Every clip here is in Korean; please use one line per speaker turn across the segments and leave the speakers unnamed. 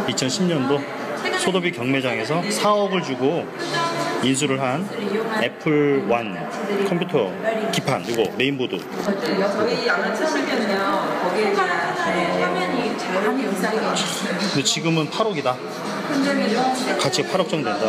2010년도 소더비 경매장에서 4억을 주고 인수를 한 애플 1 컴퓨터 기판, 이거 메인보드.
저희 양면 치시면요, 거기에 화면이 잘하는 영상이
근데 지금은 8억이다. 가치가 8억 정도 된다.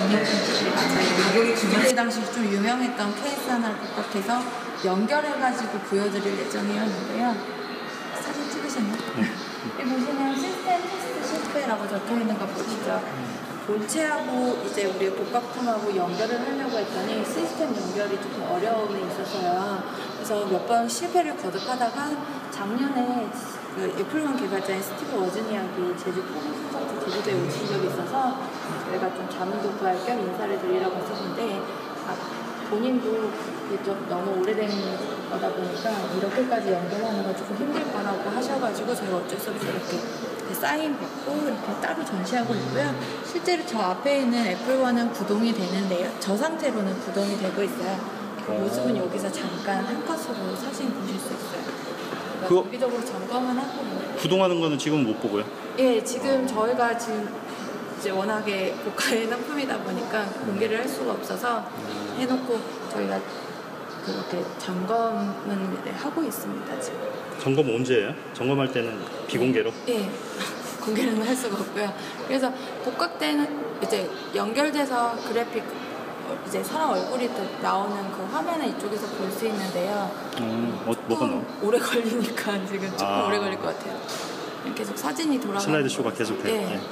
그때 당시 좀 유명했던 케이스 하나를 복각해서 연결해가지고 보여드릴 예정이었는데요. 사진 찍으셨나요? 여기 보시면 시스템 테스트 실패라고 적혀있는 거 보시죠? 본체하고 이제 우리 복각품하고 연결을 하려고 했더니 시스템 연결이 조금 어려움이 있어서요. 그래서 몇 번 실패를 거듭하다가 작년에 그 애플1 개발자인 스티브 워즈니악이 제주 콘서트 제주도에 오신 적이 있어서 저희가 좀 자문도 구할 겸 인사를 드리려고 했었는데 본인도 이게 좀 너무 오래된 거다 보니까 이렇게까지 연결하는 건 조금 힘들 거라고 하셔가지고 저희가 어쩔 수 없이 이렇게 사인 받고 이렇게 따로 전시하고 있고요. 실제로 저 앞에 있는 애플1은 구동이 되는데요. 저 상태로는 구동이 되고 있어요. 그 모습은 여기서 잠깐 한 컷으로 사진 보실 수 있어요. 그거 정기적으로 점검을 하고
구동하는 거는 지금은 못 보고요?
예, 지금 저희가 지금 이제 워낙에 고가의 상품이다 보니까 공개를 할 수가 없어서 해놓고 저희가 그렇게 점검은 하고 있습니다. 지금.
점검 언제예요? 점검할 때는 비공개로?
예, 공개는 할 수가 없고요. 그래서 복각되는 이제 연결돼서 그래픽 이제 사람 얼굴이 나오는 그 화면을 이쪽에서 볼 수 있는데요.
뭐가 나와?
오래 걸리니까 지금 조금 오래 걸릴 것 같아요. 계속 사진이 돌아가는
슬라이드 쇼가 계속 돼요.
네.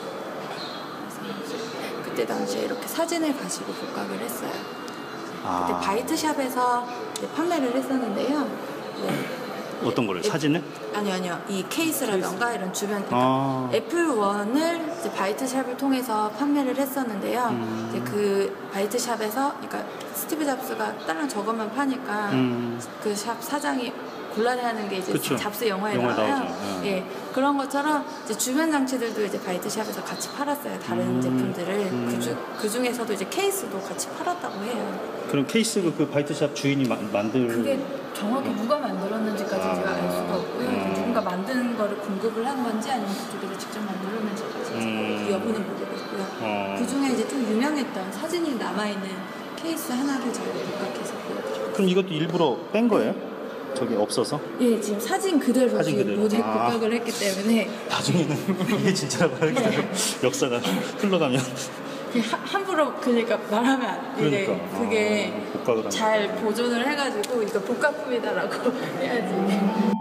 그때 당시에 이렇게 사진을 가지고 복각을 했어요. 그때 바이트샵에서 판매를 했었는데요. 네.
어떤 거를? 사진을?
아니요. 이 케이스라던가 이런 주변 애플1을 이제 바이트샵을 통해서 판매를 했었는데요. 이제 그 바이트샵에서 그러니까 스티브 잡스가 다른 저것만 파니까 그 샵 사장이 곤란해하는 게 이제
그쵸.
잡스 영화에 나와요. 예, 그런 것처럼 이제 주변 장치들도 이제 바이트샵에서 같이 팔았어요. 다른 제품들을 그 중에서도 이제 케이스도 같이 팔았다고 해요.
그럼 케이스 그 바이트샵 주인이 만들?
그게 정확히 누가 만들었는지까지 제가 알 수가 없고요. 누군가 만든 거를 공급을 한 건지 아니면 그쪽에서 직접 만들었는지까지 그 여부는 모르겠고요. 그 중에 이제 좀 유명했던 사진이 남아있는 케이스 하나를 제가 복각해서 보여드릴게요.
그럼 이것도 일부러 뺀 거예요? 저기 없어서?
예, 지금 사진 그대로 모델 복각을 했기 때문에
나중에는 이게 진짜라고 하겠어요. 역사가 흘러가면
함부로 그러니까 말하면 안 돼.
그러니까.
그게 잘 보존을 해가지고 이거 복각품이다라고 해야지.